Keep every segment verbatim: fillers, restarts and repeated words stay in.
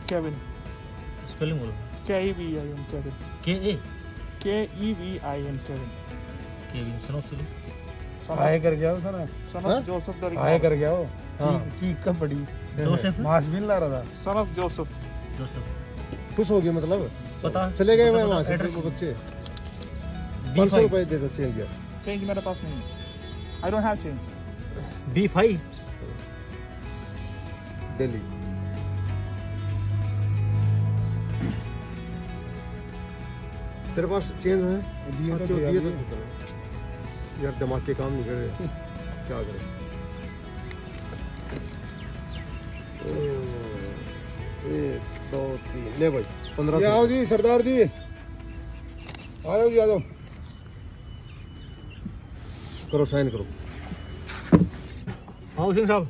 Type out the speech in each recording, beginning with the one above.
Kevin. Spelling बोलो. K E V I N Kevin. K A. K E V I N Kevin. Kevin. सुनो चलो. आए कर गया हो sir. Son of Joseph the आए कर गया हो. हाँ. ठीक का बड़ी. Joseph. मास बिल ला रहा था. Son of Joseph. Joseph. खुश हो गया मतलब. पता. चले गए मैं वहाँ से को बच्चे. पाँच सौ रुपए दे दो चेंज यार. Change मेरे पास नहीं है. I don't have change. B five. Delhi. तेरे पास चेंज है? दिए थे यार, दिमाग के काम नहीं कर रहे. क्या करें? एक दो तीन ले भाई पंद्रह. आओ जी सरदार जी, आ जाओ जी, आ जाओ. करो साइन करो. हाँ हुसैन साहब.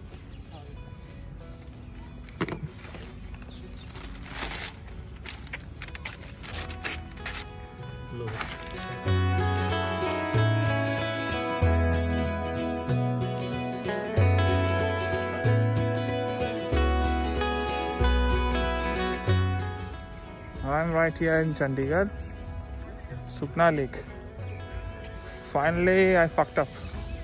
I'm right here in Chandigarh, Sukna Lake. Finally, I fucked up.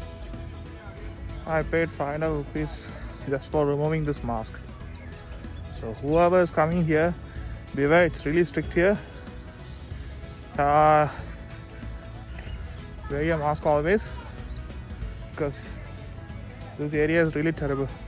I paid five hundred rupees just for removing this mask. So whoever is coming here, beware, it's really strict here. Uh, wear your mask always, because this area is really terrible.